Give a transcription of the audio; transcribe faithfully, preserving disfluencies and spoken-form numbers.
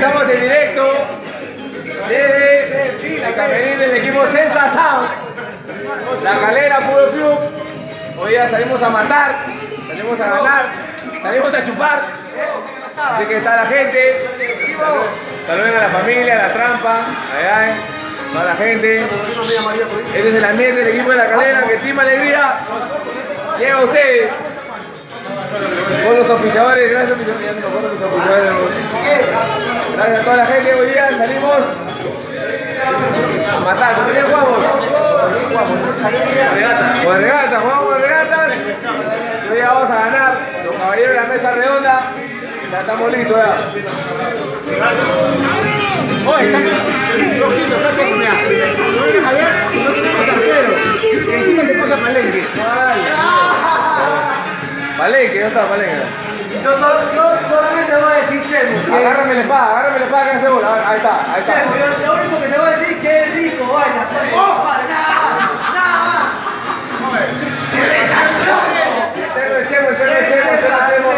estamos en directo desde el camerín del equipo Sensa Sound, La Calera Fútbol Club. Hoy día salimos a matar, salimos a ganar, salimos a chupar. Así que está la gente. Saluden a la familia, a la trampa, allá, eh. Toda la gente. Este es el ambiente del equipo de La Calera, que Team Alegría llega a ustedes. Con los oficiadores, gracias oficiadores. Gracias a toda la gente. Hoy día salimos a matar. ¿Con quién jugamos? Con regatas, jugamos con regatas. Hoy día vamos a ganar. Los caballeros de la mesa redonda. Ya estamos listos ya. Oye, están rojitos, casi a comer. No vienes a ver, no tenemos arquero. Y encima se pasa Palenque. Palenque, ¿dónde está Palenque? Yo, solo, yo solamente voy a decir Chemo. Agárrame la espada, agárrame la espada que hace bola. Ahí está, ahí está. Chemo, yo, lo único que te voy a decir es que es rico, vaya. ¡Oh! Nada más, nada más. Chemo, Chemo, Chemo, Chemo, Chemo.